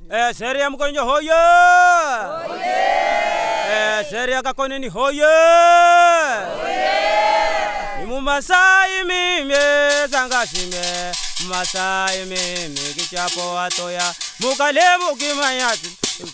Seria mkonjo hoye. Seria kakoneni hoye. Mumasai mime zangashime. Masai mime kichapo atoya. Mukale mukimayati.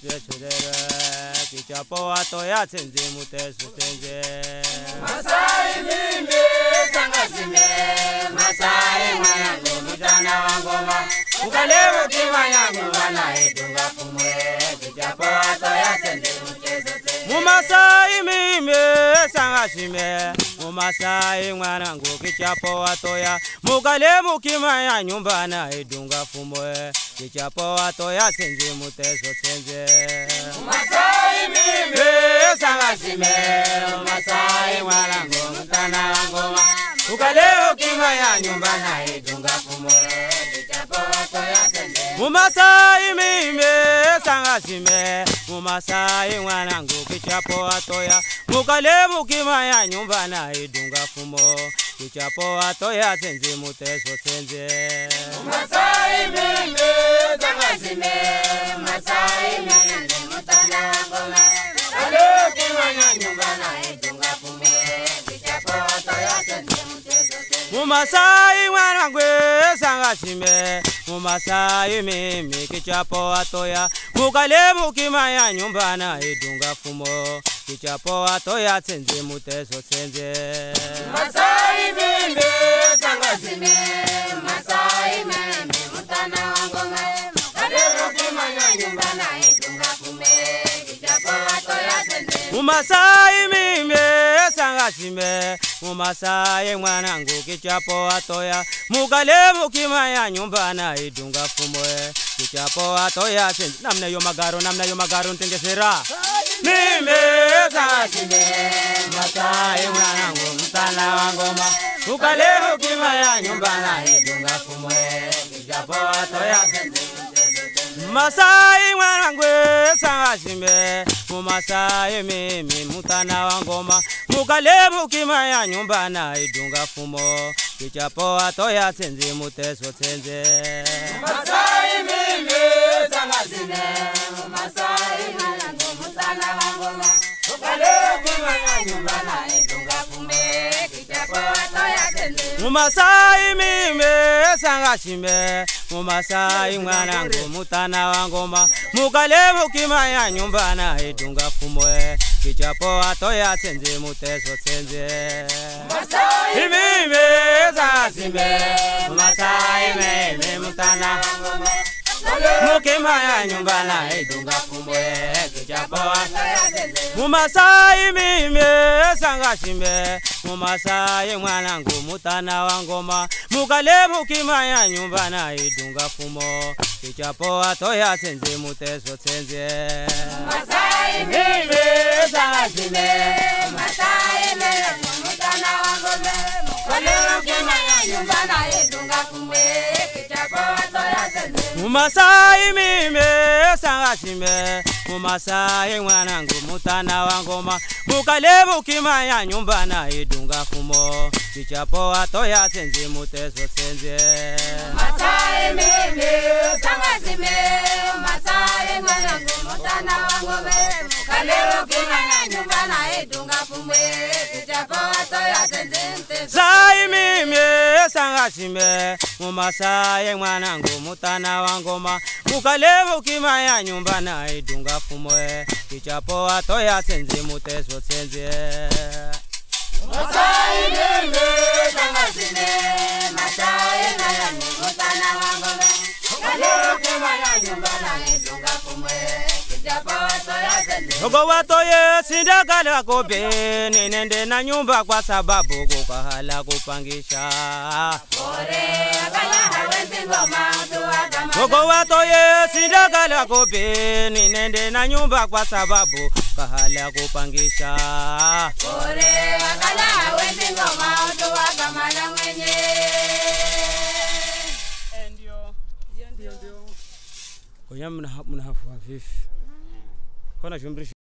Kichapo atoya tenze mutesu tenze. Masai mime zangashime. Masai mwanangu mutana wangoma. Mukale mukimayangu wana edunga kumwe. Kichapo atoya tenze mutesu tenze. Mumasai mime zangashime. Mumasai mwanangu kichapo atoya. Mukale mukimaya nyumbana edunga fumwe. Kichapo atoya tenze muteso tenze. Mumasai mime sangashime. Mumasai mwanangu mutana wangoma. Mukale mukimaya nyumbana edunga fumwe. Kichapo atoya tenze. Mumasai mime sangashime. Mumasai mwanangu kichapo atoya. Mukale mukimaya nyumbana edunga fumo. Kichapo atoya tenze muteso tenze. Mumasai mime sangashime. Mumasai mwanangu mutana wangoma. Mukale mukimaya nyumbana edunga fumwe. Kichapo atoya tenze muteso tenze. Mumasai mwanangu sangashime. Mumasai mime kichapo atoya. Mukale mukimaya nyumbana edunga fumo. Kichapo atoya tenze muteso tenze. Mumasai mime sangashime. Mumasai mime mutana wangoma. Mukale mukimaya nyumbana edunga fumwe. Kichapo atoya tenze. Mumasai mime sangashime. Mumasai mwanangu kichapo atoya. Mukale mukimaya nyumbana edunga fumwe. Kichapo atoya tenze. Namna yo magaro ntengesera. Mime sangashime. Mumasai mwanangu mutana wangoma. Mukale mukimaya nyumbana edunga fumwe. Kichapo atoya tenze. Mumasai mwanangu sangashime. Mumasai mime mutana wangoma. Mukale mukimaya nyumbana edunga fumo. Kichapo atoya tenze muteso tenze. Mumasai mime sangashime. Mumasai mwanangu mutana wangoma. Mukale mukimaya nyumbana edunga fumwe. Kichapo atoya tenze. Mumasai mime sangashime. Mumasai mwanangu mutana wangoma. Mukale mukimaya nyumbana edunga fumwe. Kichapo atoya tenze muteso tenze. Mumasai mime sangashime. Mumasai mime mutana wangoma. mukimaya nyumbana edunga fumwe. Kichapo Atoya tenze. Mumasai mime sangashime. Mumasai mwanangu mutana wangoma. Mukale mukimaya nyumbana edunga fumo. Kichapo atoya tenze muteso tenze. Mumasai mime sangashime. Mumasai mwanangu mutana wangoma. Mukale mukimaya nyumbana edunga fumwe. Kichapo atoya tenze. Mumasai mime sangashime. Mumasai mwanangu mutana wangoma. Mukale mukimaya nyumbana edunga fumo. Kichapo atoya tenze muteso tenze. Mumasai mime sangashime. Mumasai mwanangu mutana wangoma. Mukale mukimaya nyumbana edunga fumwe. Kichapo atoya tenze. Sai mime sangashime. Mumasai mwanangu mutana wangoma. Mukale mukimaya nyumbana edunga fumwe. Kichapo atoya tenze muteso tenze. Mumasai mime sangashime. Mumasai mwanangu mutana wangoma. Mukale mukimaya nyumbana edunga fumwe. Kichapo atoya tenze. Ogo watoye sindagala kobe. Nende na nyumba kwa sababu kukahala kupangisha. Ore akala hawezi ngoma tuwa kama. Ogo watoye sindagala kobe. Nende na nyumba kwa sababu kahala kupangisha. Ore akala hawezi ngoma tuwa kama na mwenye. Ndio. Kwa mnahafu hafifu. Kona shumbrisho.